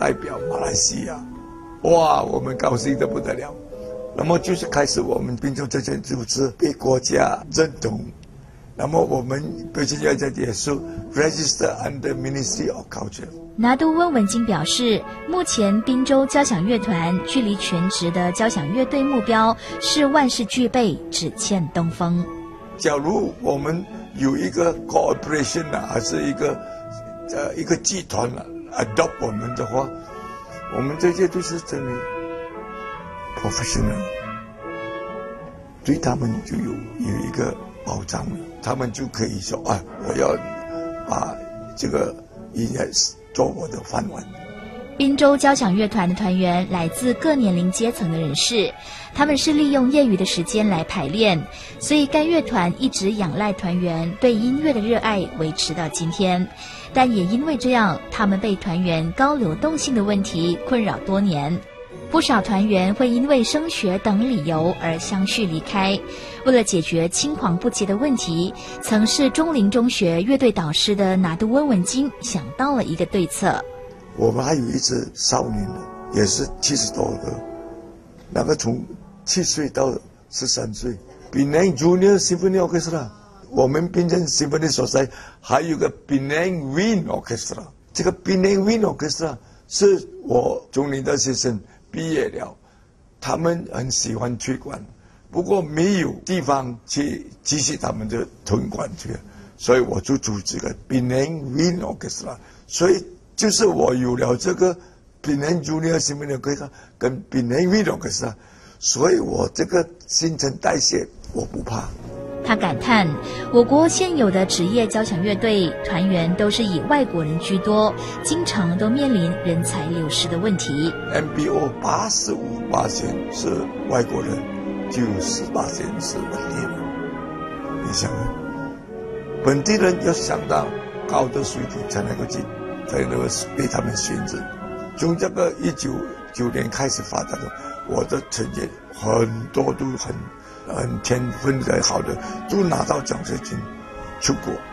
代表马来西亚，哇，我们高兴得不得了。那么就是开始我们滨州这件就是被国家认同，那么我们北京乐队也是 register under Ministry of Culture。 拿督温文金表示，目前滨州交响乐团距离全职的交响乐队目标是万事俱备，只欠东风。 假如我们有一个 cooperation 还是一个集团adopt 我们的话，我们这些都是真的 professional， 对他们就有一个保障了，他们就可以说我要把这个音乐做我的饭碗。 滨州交响乐团的团员来自各年龄阶层的人士，他们是利用业余的时间来排练，所以该乐团一直仰赖团员对音乐的热爱维持到今天。但也因为这样，他们被团员高流动性的问题困扰多年，不少团员会因为升学等理由而相续离开。为了解决青黄不接的问题，曾是中陵中学乐队导师的拿督温文金想到了一个对策。 我们还有一支少年的，也是70多个，那个从7岁到13岁 ，Penang Junior Symphony Orchestra， 我们槟城 Symphony Society 还有个 Penang Wind Orchestra， 这个 Penang Wind Orchestra 是我中陵的学生毕业了，他们很喜欢推广，不过没有地方去继续他们的推广去，所以我就组织个 Penang Wind Orchestra， 所以就是我有了这个 Penang Junior Symphony Orchestra 跟 Penang Wind Orchestra， 所以我这个新陈代谢我不怕。 他感叹，我国现有的职业交响乐队团员都是以外国人居多，经常都面临人才流失的问题。 MBO 85%是外国人，就10%是本地人。你想，本地人要相当高的水平才能够被他们选择。从这个1999年开始发展的，我的成绩很多都很天分的好的，都拿到奖学金出国。